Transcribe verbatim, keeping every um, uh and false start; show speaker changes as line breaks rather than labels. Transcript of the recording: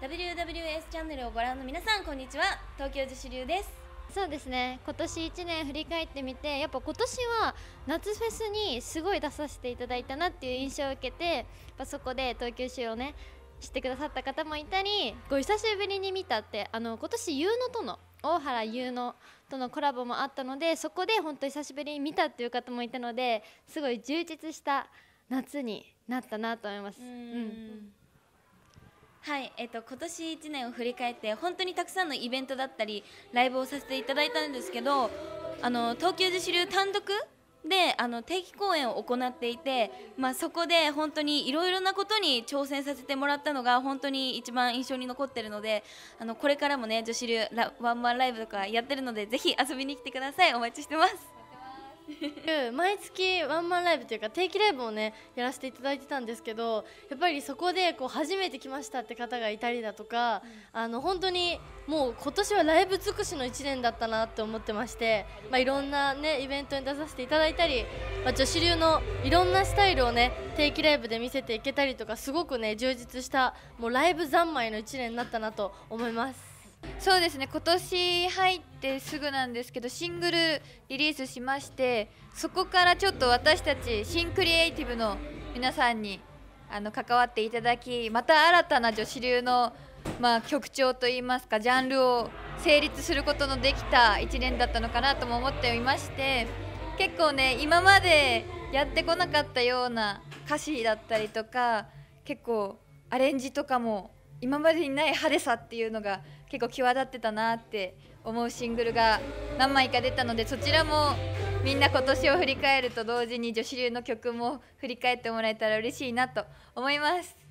ダブリューダブリューエス チャンネルをご覧の皆さん、こんにちは。東京女子流です。
そうですね、今年いちねん振り返ってみて、やっぱ今年は夏フェスにすごい出させていただいたなっていう印象を受けて、やっぱそこで東京州をね知ってくださった方もいたり、ご久しぶりに見たって、あの今年ユーノとの大原ユーノとのコラボもあったので、そこで本当久しぶりに見たっていう方もいたので、すごい充実した夏になったなと思います。うん、
はい、えっと、今年いちねんを振り返って本当にたくさんのイベントだったりライブをさせていただいたんですけど、あの東京女子流単独であの定期公演を行っていて、まあ、そこで本当にいろいろなことに挑戦させてもらったのが本当に一番印象に残っているので、あのこれからもね女子流ラワンマンライブとかやってるので、ぜひ遊びに来てください。お待ちしてます。
毎月ワンマンライブというか定期ライブをねやらせていただいてたんですけど、やっぱりそこでこう初めて来ましたって方がいたりだとか、うん、あの本当にもう今年はライブ尽くしのいちねんだったなって思ってまして、まあ、いろんなねイベントに出させていただいたり、まあ、女子流のいろんなスタイルをね定期ライブで見せていけたりとか、すごくね充実したもうライブ三昧のいちねんになったなと思います。
そうですね、今年入ってすぐなんですけどシングルリリースしまして、そこからちょっと私たち新クリエイティブの皆さんにあの関わっていただき、また新たな女子流の、まあ、曲調といいますかジャンルを成立することのできたいちねんだったのかなとも思っていまして、結構ね今までやってこなかったような歌詞だったりとか、結構アレンジとかも今までにない派手さっていうのが結構際立ってたなって思うシングルが何枚か出たので、そちらもみんな今年を振り返ると同時に女子流の曲も振り返ってもらえたら嬉しいなと思います。